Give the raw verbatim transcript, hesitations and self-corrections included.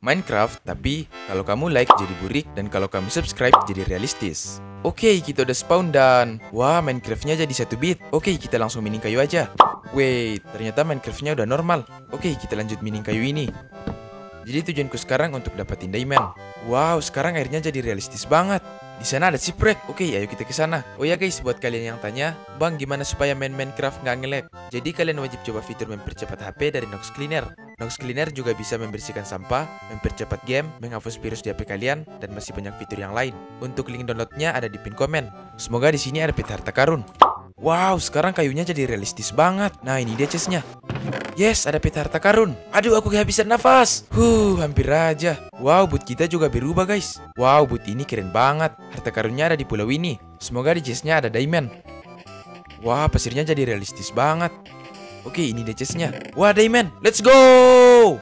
Minecraft, tapi kalau kamu like jadi burik dan kalau kamu subscribe jadi realistis. Oke, kita udah spawn dan wah, Minecraftnya jadi satu bit. Oke, kita langsung mining kayu aja. Wait, ternyata Minecraftnya udah normal. Oke, kita lanjut mining kayu ini. Jadi tujuanku sekarang untuk dapetin diamond. Wow, sekarang airnya jadi realistis banget. Di sana ada shipwreck. Oke, ayo kita ke sana. Oh ya guys, buat kalian yang tanya, "Bang, gimana supaya main Minecraft nggak nge-lag?" Jadi kalian wajib coba fitur mempercepat H P dari Nox Cleaner. Nox Cleaner juga bisa membersihkan sampah, mempercepat game, menghapus virus di H P kalian, dan masih banyak fitur yang lain. Untuk link downloadnya ada di pin komen. Semoga di sini ada peta harta karun. Wow, sekarang kayunya jadi realistis banget. Nah, ini dia chestnya. Yes, ada peta harta karun. Aduh, aku kehabisan nafas. Huh, hampir aja. Wow, boot kita juga berubah guys. Wow, boot ini keren banget. Harta karunnya ada di pulau ini. Semoga di chestnya ada diamond. Wah, pasirnya jadi realistis banget. Oke, ini dia chestnya. Wah, diamond. Let's go!